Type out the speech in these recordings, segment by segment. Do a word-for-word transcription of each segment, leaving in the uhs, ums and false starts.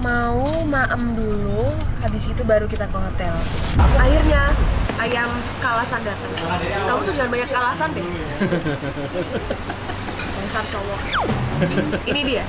Mau maem dulu, habis itu baru kita ke hotel. Akhirnya ayam kalasan datang. Kamu tuh jangan banyak kalasan deh. Dasar cowok. Ini dia.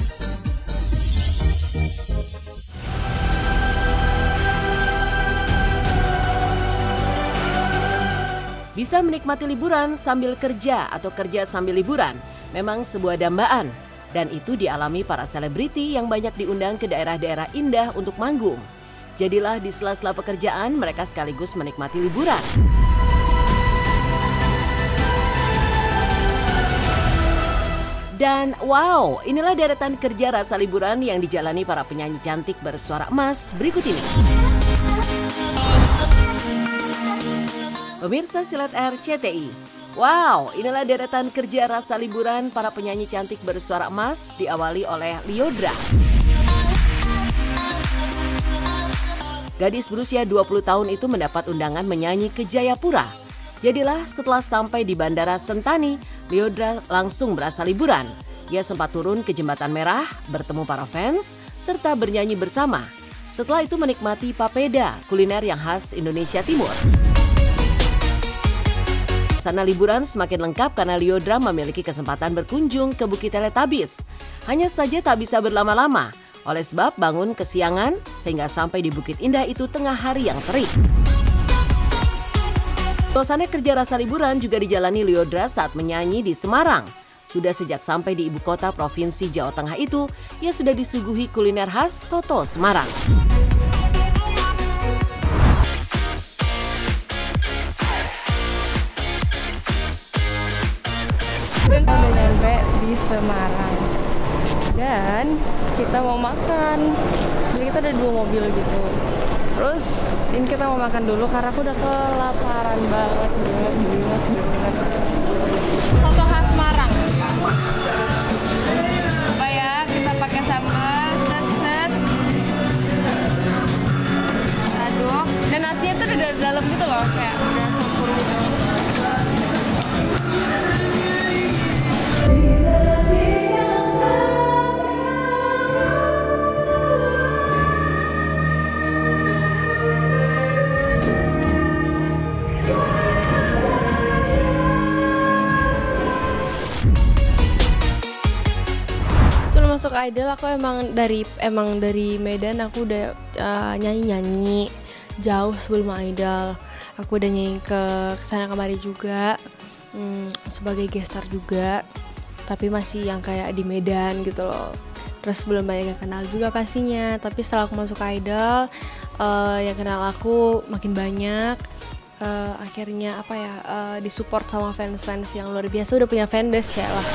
Bisa menikmati liburan sambil kerja atau kerja sambil liburan memang sebuah dambaan. Dan itu dialami para selebriti yang banyak diundang ke daerah-daerah indah untuk manggung. Jadilah di sela-sela pekerjaan mereka sekaligus menikmati liburan. Dan wow, inilah deretan kerja rasa liburan yang dijalani para penyanyi cantik bersuara emas berikut ini. Pemirsa Silet R C T I. Wow, inilah deretan kerja rasa liburan para penyanyi cantik bersuara emas diawali oleh Lyodra. Gadis berusia dua puluh tahun itu mendapat undangan menyanyi ke Jayapura. Jadilah setelah sampai di Bandara Sentani, Lyodra langsung berasa liburan. Ia sempat turun ke Jembatan Merah, bertemu para fans, serta bernyanyi bersama. Setelah itu menikmati papeda, kuliner yang khas Indonesia Timur. Suasana liburan semakin lengkap karena Lyodra memiliki kesempatan berkunjung ke Bukit Teletubbies. Hanya saja tak bisa berlama-lama, oleh sebab bangun kesiangan sehingga sampai di Bukit Indah itu tengah hari yang terik. Suasana kerja rasa liburan juga dijalani Lyodra saat menyanyi di Semarang. Sudah sejak sampai di ibu kota Provinsi Jawa Tengah itu, ia sudah disuguhi kuliner khas soto Semarang. Udah nyampe di Semarang dan kita mau makan. Jadi kita ada dua mobil gitu. Terus ini kita mau makan dulu karena aku udah kelaparan banget banget banget banget. Soto khas Semarang. Apa ya? Kita pakai sambal set set. Aduh, dan nasinya tuh udah dari dalam gitu loh, kayak udah sempur gitu. Masuk Idol aku emang dari emang dari Medan aku udah uh, nyanyi-nyanyi jauh sebelum Idol. Aku udah nyanyi ke kesana kemari juga hmm, sebagai gestar juga, tapi masih yang kayak di Medan gitu loh. Terus belum banyak yang kenal juga pastinya. Tapi setelah aku masuk Idol, uh, yang kenal aku makin banyak. Uh, akhirnya apa ya uh, disupport sama fans-fans yang luar biasa, udah punya fanbase ya lah.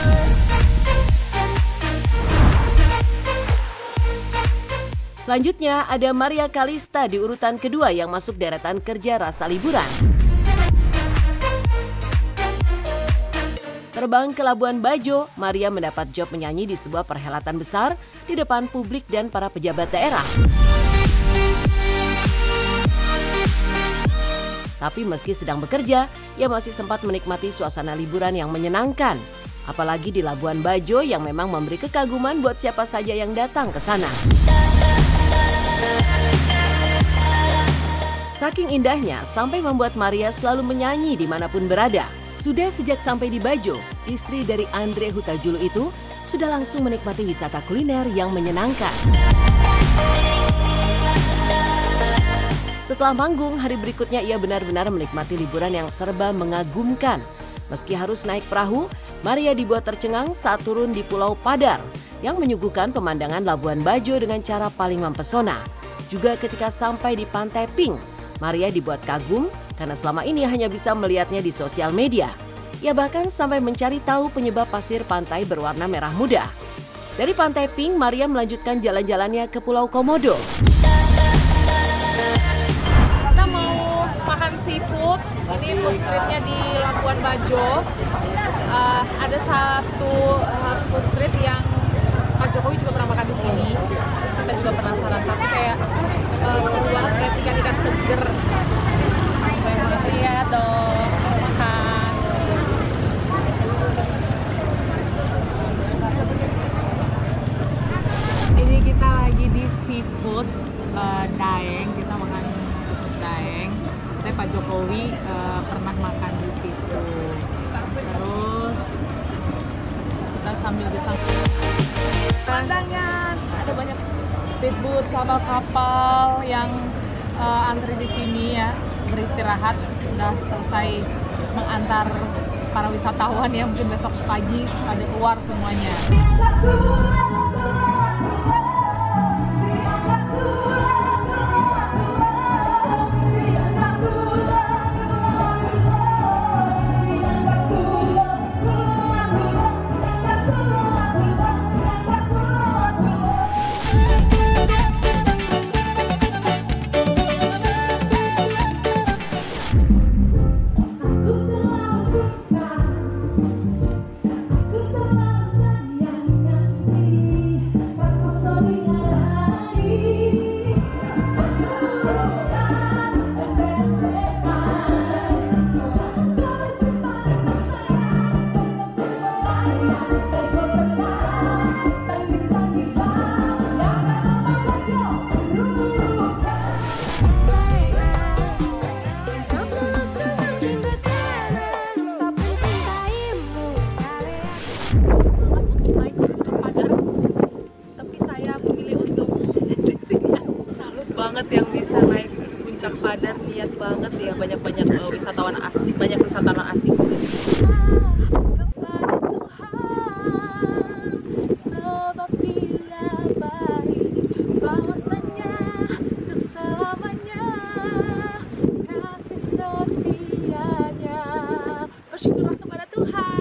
Selanjutnya ada Maria Kalista di urutan kedua yang masuk deretan kerja rasa liburan. Terbang ke Labuan Bajo, Maria mendapat job menyanyi di sebuah perhelatan besar di depan publik dan para pejabat daerah. Tapi meski sedang bekerja, ia masih sempat menikmati suasana liburan yang menyenangkan. Apalagi di Labuan Bajo yang memang memberi kekaguman buat siapa saja yang datang ke sana. Saking indahnya sampai membuat Maria selalu menyanyi dimanapun berada. Sudah sejak sampai di Bajo, istri dari Andre Hutajulu itu sudah langsung menikmati wisata kuliner yang menyenangkan. Setelah manggung, hari berikutnya ia benar-benar menikmati liburan yang serba mengagumkan. Meski harus naik perahu, Maria dibuat tercengang saat turun di Pulau Padar yang menyuguhkan pemandangan Labuan Bajo dengan cara paling mempesona. Juga ketika sampai di Pantai Pink, Maria dibuat kagum karena selama ini hanya bisa melihatnya di sosial media. Ia bahkan sampai mencari tahu penyebab pasir pantai berwarna merah muda. Dari Pantai Pink, Maria melanjutkan jalan-jalannya ke Pulau Komodo. Kita mau makan seafood, ini food streetnya di Labuan Bajo. Uh, ada satu uh, food street yang Pak Jokowi juga pernah makan di sini. Terus kita juga penasaran, tapi kayak uh, seru banget kayak ikan-ikan seger. Lihat dong, makan. Ini kita lagi di speedboat, kapal-kapal yang uh, antri di sini ya, beristirahat, sudah selesai mengantar para wisatawan ya, mungkin besok pagi pada keluar semuanya. Banget yang bisa naik puncak Padar, niat banget ya, banyak-banyak uh, wisatawan asing, banyak wisatawan asing. Bersyukurlah kepada Tuhan.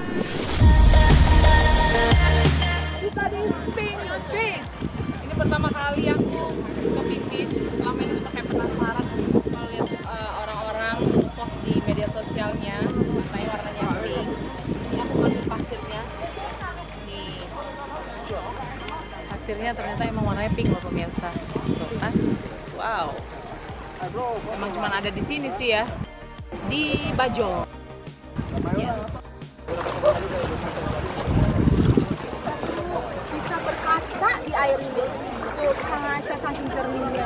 Kita di Pink Beach. Ini pertama kali aku ke Pink Beach. Selama ini tuh pakai penasaran melihat uh, orang-orang post di media sosialnya, katanya warnanya pink. Ini aku ambil pasirnya. Nih, pasirnya ternyata emang warnanya pink loh pemirsa. Tuh kan? Wow. Emang cuma ada di sini sih ya, di Bajong. Yes. Bisa berkaca di air ini. Tuh, bisa ngaca saking jernihnya.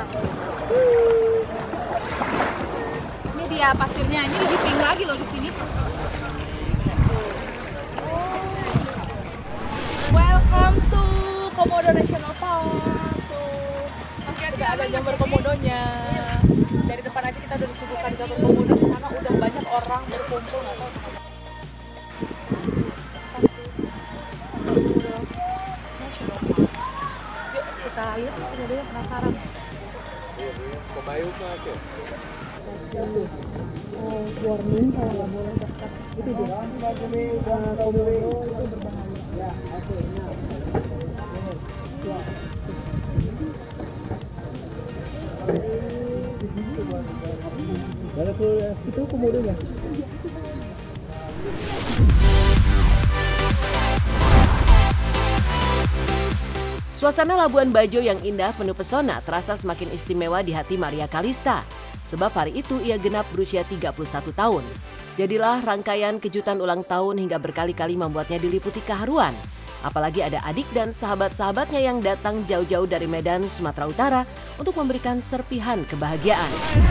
Ini dia pasirnya, ini lebih pink lagi loh di sini. Welcome to Komodo National Park. Tuh, masih ada ada gambar komodonya. Dari depan aja kita udah disuguhkan gambar komodo karena udah banyak orang berkumpul, nggak tahu. Yuk kita lihat komodonya, penasaran. Oh, warning kalau nggak boleh dekat. Itu dia. Komodo itu berbahaya. Itu komodonya. Suasana Labuan Bajo yang indah penuh pesona terasa semakin istimewa di hati Maria Kalista. Sebab hari itu ia genap berusia tiga puluh satu tahun. Jadilah rangkaian kejutan ulang tahun hingga berkali-kali membuatnya diliputi keharuan. Apalagi ada adik dan sahabat-sahabatnya yang datang jauh-jauh dari Medan, Sumatera Utara untuk memberikan serpihan kebahagiaan.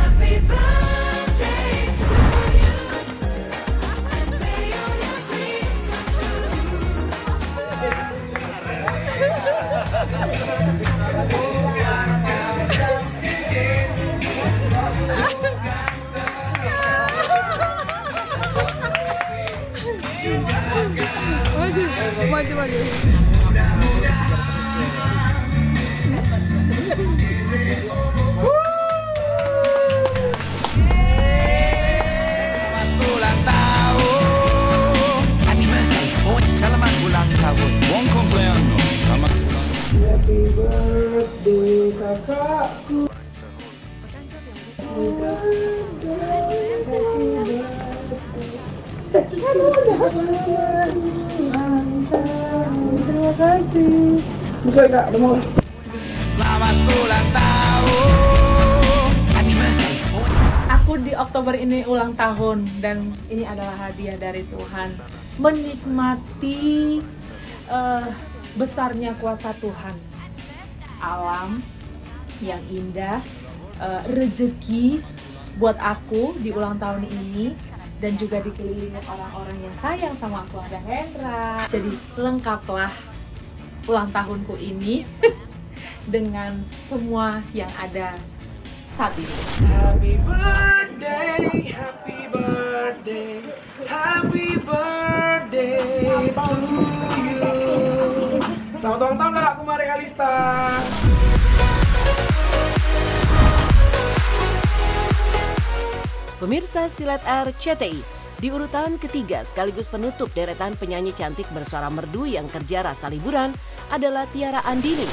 Maju, maju. Ulang tahun. Happy birthday, Sport. Selamat ulang tahun. Buon compleanno. Selamat ulang tahun. Happy birthday kakakku. Terima kasih. Buka kak, mau. Selamat ulang tahun. Happy birthday, Sport. Aku di Oktober ini ulang tahun dan ini adalah hadiah dari Tuhan. Menikmati uh, besarnya kuasa Tuhan. Alam yang indah, uh, rezeki buat aku di ulang tahun ini. Dan juga dikelilingi orang-orang yang sayang sama aku, ada Hendra. Jadi lengkaplah ulang tahunku ini dengan semua yang ada saat ini. Happy birthday, happy birthday, happy birthday to you. Selamat ulang tahun kakakku Maria Kalista. Pemirsa Silet R C T I, di urutan ketiga sekaligus penutup deretan penyanyi cantik bersuara merdu yang kerja rasa liburan adalah Tiara Andini.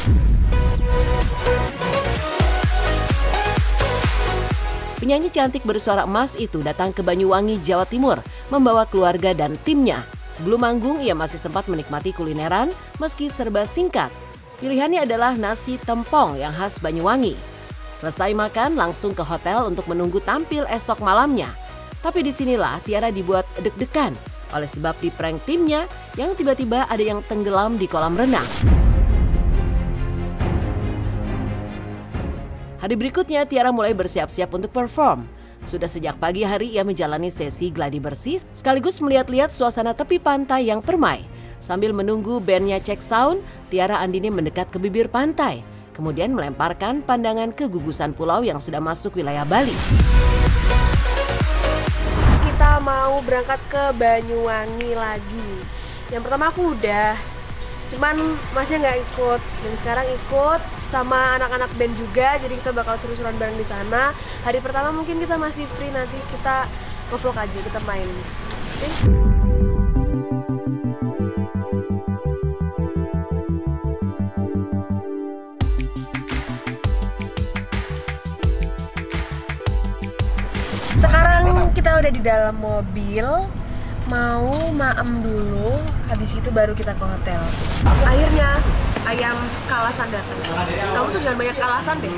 Penyanyi cantik bersuara emas itu datang ke Banyuwangi, Jawa Timur, membawa keluarga dan timnya. Sebelum manggung, ia masih sempat menikmati kulineran meski serba singkat. Pilihannya adalah nasi tempong yang khas Banyuwangi. Selesai makan, langsung ke hotel untuk menunggu tampil esok malamnya. Tapi disinilah Tiara dibuat deg-degan oleh sebab di prank timnya yang tiba-tiba ada yang tenggelam di kolam renang. Hari berikutnya Tiara mulai bersiap-siap untuk perform. Sudah sejak pagi hari ia menjalani sesi gladi bersih sekaligus melihat-lihat suasana tepi pantai yang permai. Sambil menunggu bandnya cek sound, Tiara Andini mendekat ke bibir pantai. Kemudian melemparkan pandangan ke gugusan pulau yang sudah masuk wilayah Bali. Kita mau berangkat ke Banyuwangi lagi. Yang pertama aku udah, cuman masnya nggak ikut. Dan sekarang ikut sama anak-anak band juga, jadi kita bakal seru-seruan bareng di sana. Hari pertama mungkin kita masih free, nanti kita nge-vlog aja, kita main. Oke? Sekarang kita udah di dalam mobil, mau maem dulu, habis itu baru kita ke hotel. Akhirnya ayam kalasan datang. Kamu tuh jangan banyak kalasan deh.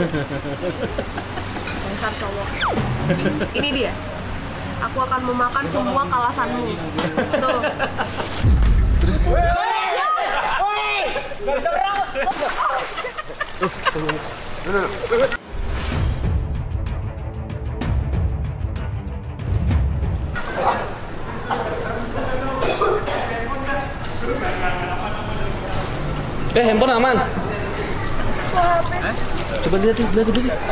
Dasar cowok. Ini dia. Aku akan memakan semua kalasanmu. Tuh. Terus. Eh, handphone aman. Wah, H P. Coba lihat, lihat dulu sih.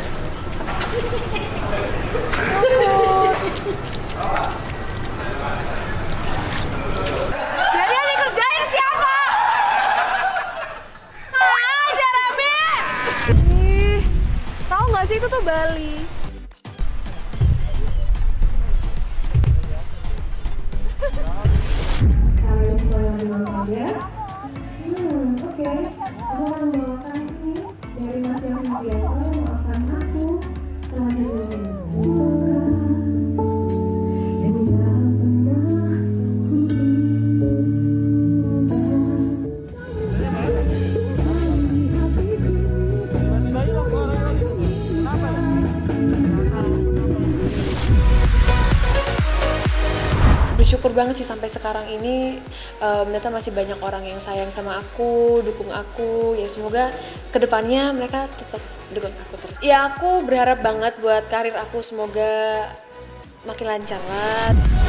Jadi yang dikerjain siapa? Ah, Jeremy! Ih, tahu nggak sih itu tuh Bali? Kalian semua yang menonton ya. Hmm, oke. Okay. Aku akan membawakan ini dari Mas Yofi Widianto, Maafkan Aku, telah jadi yang tidak pernah Bersyukur banget sih sampai sekarang ini um, ternyata masih banyak orang yang sayang sama aku, dukung aku. Ya semoga kedepannya mereka tetap dukung aku terus. Ya aku berharap banget buat karir aku semoga makin lancar lah.